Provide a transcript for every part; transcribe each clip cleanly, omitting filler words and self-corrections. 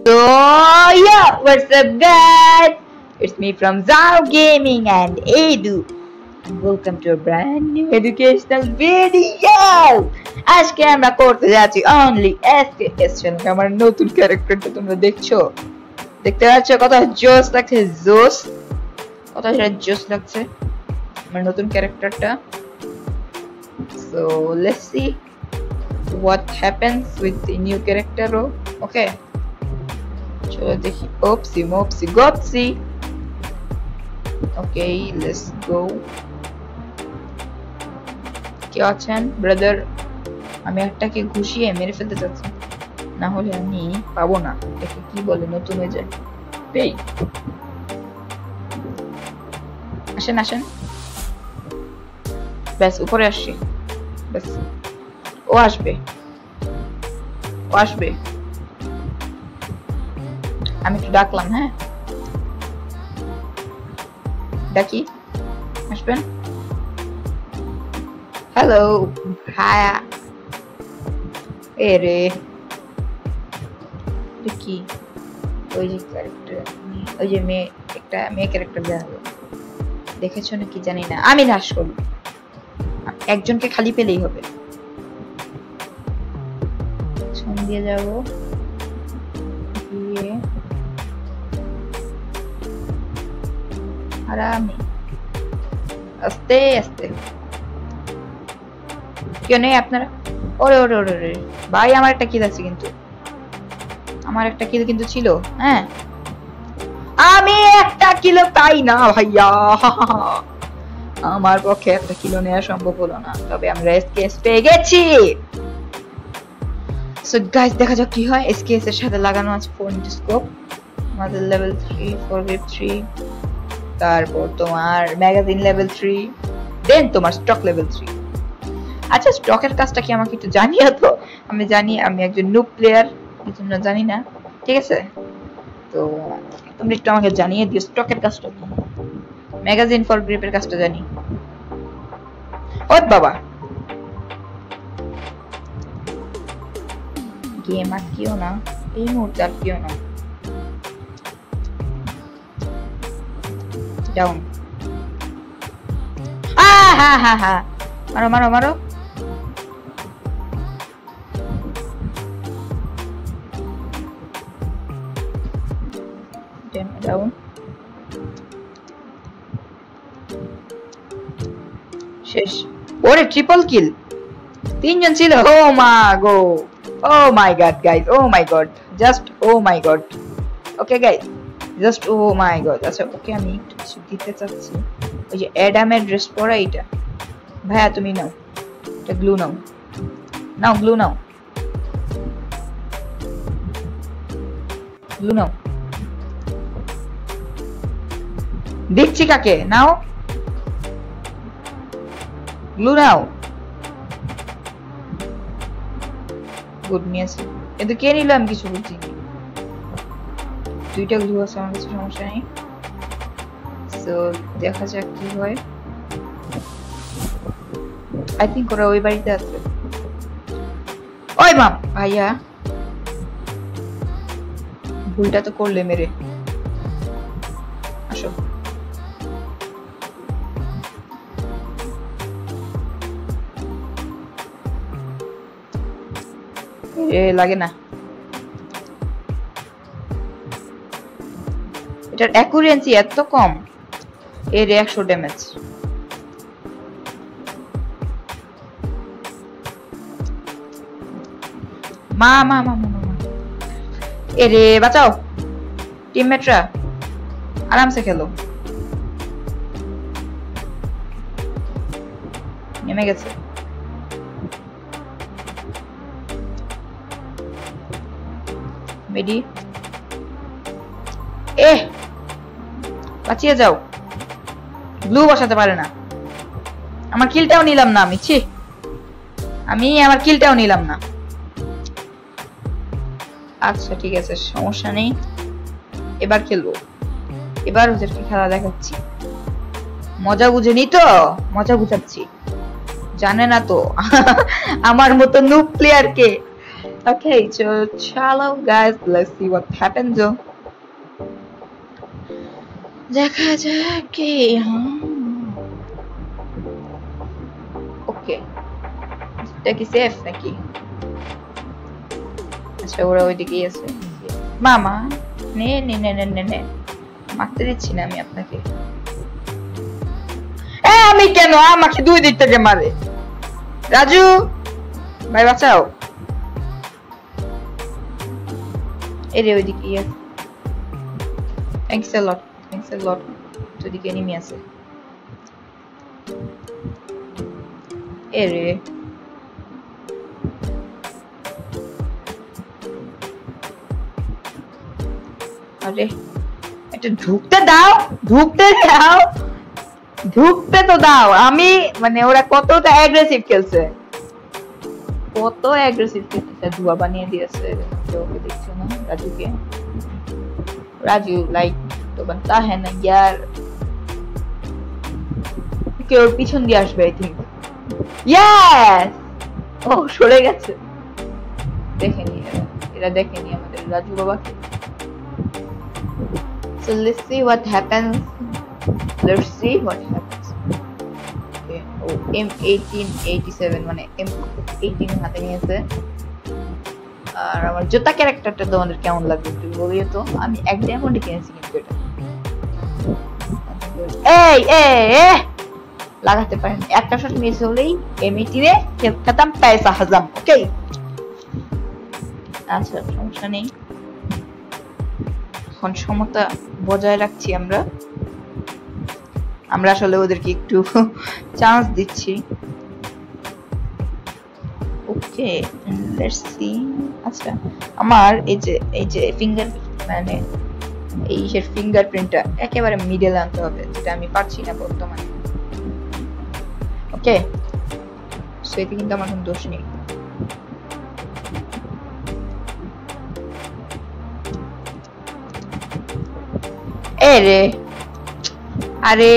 So yeah, what's up guys? It's me from Zao Gaming and Edu. And welcome to a brand new educational video. আজকে আমরা করতে যাচ্ছি only SKS চ্যানেলে আমার নতুন ক্যারেক্টারটা তোমরা দেখছো। দেখতে পাচ্ছ কত জোস লাগছে, জোস কত জোস লাগছে আমার নতুন ক্যারেক্টারটা। So let's see what happens with the new character. Okay, চলো দেখি। ওপসি মোপসি গপসি। Okay, let's go. কি আছেন ব্রাদার? আমি একটাকে ঘুষিয়ে মেরে ফেলতে চাচ্ছি, না হলে আমি পাবো না। একে কি বলে, নতুন হয়ে যায়। পেই আসেন আসেন, ব্যাস উপরে আসছি, ব্যাস ও আসবে, ও আসবে। আমি একটু ডাকলাম, হ্যাঁ ডাকি, আসবেন। হ্যালো ভাইয়া। এরে কি ওই যে ক্যারেক্টার, ওই যে মেয়ে, একটা মেয়ে ক্যারেক্টার দেখালো, দেখেছো নাকি জানি না। আমি হ্রাস করব, একজনকে খালি পেলেই হবে। ছন দিয়ে যাবো, দিয়ে আরামে আস্তে আস্তে। কেউ নেই আপনারা? ওরে ওরে ওরে ওরে ভাই, আমার একটা কিল আছে, কিন্তু আমার একটা কিল কিন্তু ছিল। হ্যাঁ, আমি একটা কিলো পাই না ভাইয়া, আমার পক্ষে একটা কিলো নেওয়া সম্ভব হলো না, তবে আমরা এসকেএস পেয়ে গেছি। সো গাইস, দেখা যাক কি হয়। এসকেএস এর সাথে লাগানো আছে 4 স্কোপ, আমাদের লেভেল 3 4 গ্রিপ 3, তারপর তোমার ম্যাগাজিন লেভেল 3, দেন তোমার স্টক লেভেল 3। আচ্ছা, স্টকের কাজটা কি আমাকে একটু জানিয়ে তো। আমি জানি আমি একজন নুব প্লেয়ার, এজন্য জানি না, ঠিক আছে? তো তুমি একটু আমাকে জানিয়ে দিও স্টকের কাজটা কি। ম্যাগাজিন ফর গ্রিপের কাজটা জানি। ও বাবা, গেম আর কিও না, এই মুহূর্তে আর কিও না। ডাউন। হা হা হা, মারো মারো মারো। ডাউন, শেষ। ওরে ট্রিপল কিল, তিনজন ছিল। ও মা গো, oh my God guys, oh my God, just oh my God. Okay guys, just oh my God. আচ্ছা ওকে, আমি একটু কিছু দিতে চাচ্ছি। ওই যে অ্যাডামের ড্রেস পরা, এইটা ভাইয়া তুমি নাও, এটা গ্লু নাও, নাও গ্লু নাও, গ্লু নাও। দেখছি কাকে, নাও গ্লু নাও। গুড নিয়েছে, কিন্তু কে নিল আমি কিছু বুঝছি। দুইটা গ্লু আছে আমার কাছে, সমস্যা নেই। সো দেখা যাক কি হয়। আই থিঙ্ক ওরা ওই বাড়িতে আছে। ওই মাম ভাইয়া, ভুলটা তো করলে মেরে। আসো, লাগে না, এটার অ্যাকুরেন্সি এত কম। এর 100 ড্যামেজ। মা মা মা মা মা, এরে বাঁচাও টিমমেটরা, আরামসে খেলো। নেমে গেছে। মেডি, বাঁচিয়ে যাও। ব্লু বসাতে পারে না। আমার কিলটাও নিলাম না আমি, ছি, আমি আমার কিলটাও নিলাম না। আচ্ছা ঠিক আছে, সমস্যা নেই, এবার খেলবো। এবার ওদেরকে খেলা দেখাচ্ছি। মজা বুঝেনি তো, মজা বুঝাচ্ছি। জানে না তো আমার মতো নুব প্লেয়ারকে Okay, so chalo guys, let's see what happens though. দেখা যাক কি ওকে এটা কি সেফ নাকি আচ্ছা ওরা ওইদিকেই আছে মামা নে নে নে নে নে মারতে দিচ্ছি না আমি আপনাকে আমি কেন আমাকে দুই দিক থেকে মারে রাজু ভাই বাঁচাও এরে ওইদিকেই আছে Thanks a lot. To the enemy আছে এরে আরে এটা ঢুকতে তো দাও আমি মানে ওরা কতটা অ্যাগ্রেসিভ খেলছে ধোয়া বানিয়ে দিয়েছে ওকে দেখছো না রাজুকে राजू लाइक तो बनता है ना यार কেউ পিছন দিয়ে আসবে আই থিংক ইয়েস ও সরে গেছে দেখেনি এরা দেখেনি আমাদের রাজু বাবাকে so let's see what happens okay O M1887 মানে M18 হাতে নিয়েছে আর আমার জোতা ক্যারেক্টারটা তোমাদের কেমন লাগবে একটু বলিও তো আমি এক ডায়মন্ডে কিনেছি কিন্তু এটা এই লাগাতে পারেন একটা শট মিস হলেই M18 এ খেল খতম পয়সা হজম ওকে আচ্ছা সমস্যা নেই এখন সমতা বজায় রাখছি আমরা আসলে ওদেরকে একটু চান্স দিচ্ছি ওকে লেটস সি আচ্ছা আমার এই যে ফিঙ্গার মানে এই ফিঙ্গারপ্রিন্টটা একেবারে মিডল আনতে হবে যেটা আমি পারছি না বর্তমানে ওকে সো এতে কিন্তু আমার কোনো দোষ নেই আরে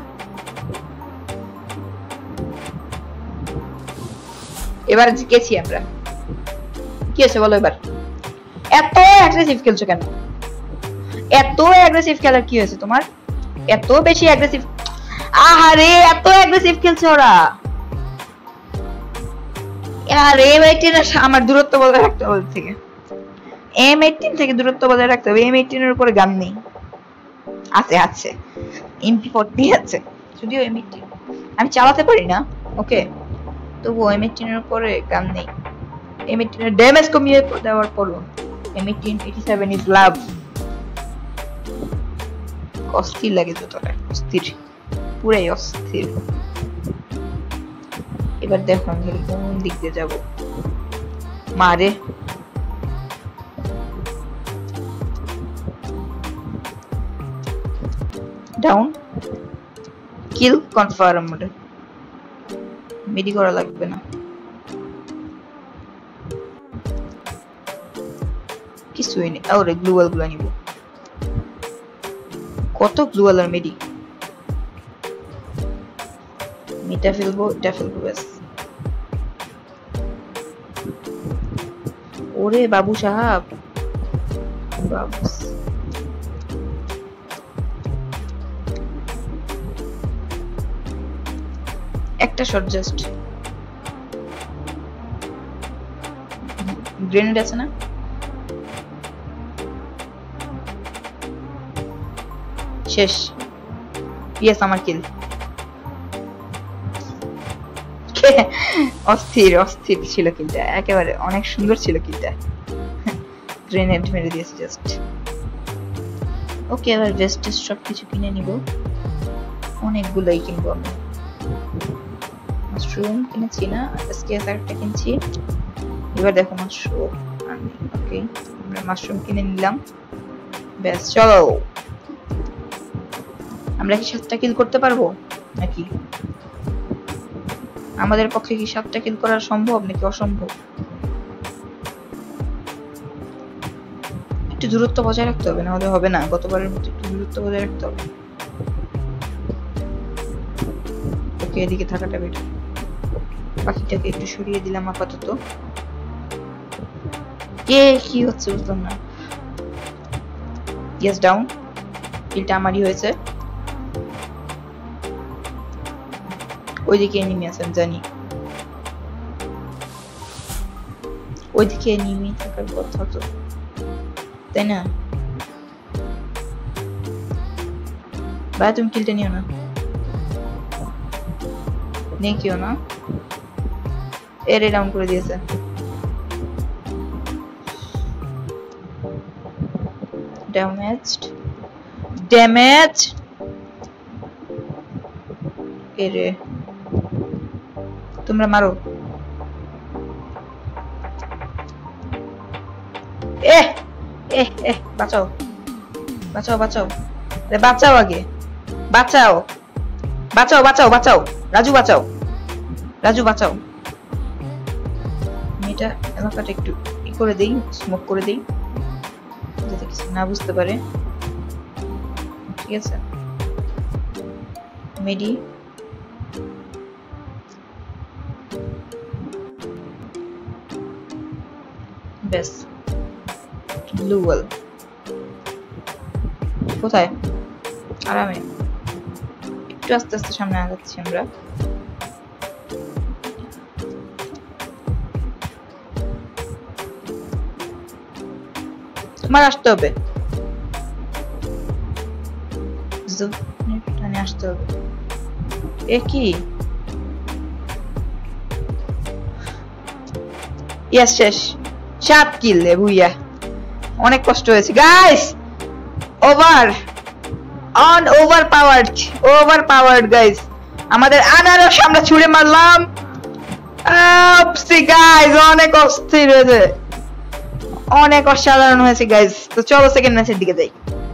এবার জিতেছি আমরা কি আছে বলো এবার এত অ্যাগ্রেসিভ খেলছো কেন এত অ্যাগ্রেসিভ খেলার কি হয়েছে তোমার এত বেশি অ্যাগ্রেসিভ আরে এত অ্যাগ্রেসিভ খেলছে ওরা আরে M18 আমার দূরত্ব বজায় রাখতে হবে থেকে M18 থেকে দূরত্ব বজায় রাখতে হবে M18 এর উপরে গান নেই আছে MP40 আছে যদিও M18 আমি চালাতে পারি না ওকে তবু M18 এর উপরে গান নেই M18 এর ড্যামেজ কমিয়ে দেওয়ার পরও M1887 ইজ লাভ অস্থির লাগে যতটা অস্থির পুরাই অস্থির এবার দেখো আমি কোন দিক দিয়ে যাব মারে ডাউন কিল কনফার্ম মেডি করা লাগবে না কিছুই নেই আরে গ্লুয়াল গুলো নিব কত গ্লুয়াল আর মেডি মিটা ফেলবো ব্যাস ওরে বাবু সাহেব বাবু একটা শট জাস্ট গ্রেনেড আছে না শেষ ইয়েস আমার কিল অস্থির ছিল কিলটা একেবারে অনেক সুন্দর ছিল কিলটা গ্রেনেড মেরে দিয়েছি জাস্ট ওকে এবার ভেস্ট সব কিছু কিনে নিব অনেকগুলোই কিনবো আমি মাশরুম কিনেছি না স্কেচ একটা কিনছি এবার দেখো মাশরুম ওকে আমরা মাশরুম কিনে নিলাম ব্যাস চলো আমরা কি 7টা কিল করতে পারবো নাকি আমাদের পক্ষে কি 7টা কিল করা সম্ভব নাকি অসম্ভব একটু দূরত্ব বজায় রাখতে হবে না হলে হবে না গতবারের মতো একটু দূরত্ব বজায় রাখতে হবে ওকে এদিকে থাকাটা বেটার পাখিটাকে একটু সরিয়ে দিলাম আপাতত কে কি হচ্ছে বুঝলাম না ইয়েস ডাউন কিলটা আমারই হয়েছে ওইদিকে এনিমি আছেন জানি ওইদিকে এনিমি থাকার কথা তো তাই না ভাই তুমি কিলটা নিও না নেকিও না এরে ডাউন করে দিয়েছে ড্যামেজ এরে তোমরা মারো বাঁচাও বাঁচাও বাঁচাও বাঁচাও আগে বাঁচাও বাঁচাও বাঁচাও বাঁচাও রাজু বাঁচাও রাজু বাঁচাও এটা এলাকাটা একটু ই করে দেই স্মোক করে দেই যাতে কিছু না বুঝতে পারে ঠিক আছে মেডি বেশ লুয়েল কোথায় আরামে একটু আস্তে আস্তে সামনে আগাচ্ছি আমরা তোমার আসতে হবে আসতে হবে এ কি ইয়েস শেষ 7 কিল বুইয়া অনেক কষ্ট হয়েছে গাইস ওভারপাওয়ার্ড গাইস আমাদের আনারস আমরা ছুঁড়ে মারলাম গাইস অনেক অস্থির হয়েছে অনেক অসাধারণ হয়েছে গাইস তো চলো সেকেন্ড ম্যাচের দিকে যাই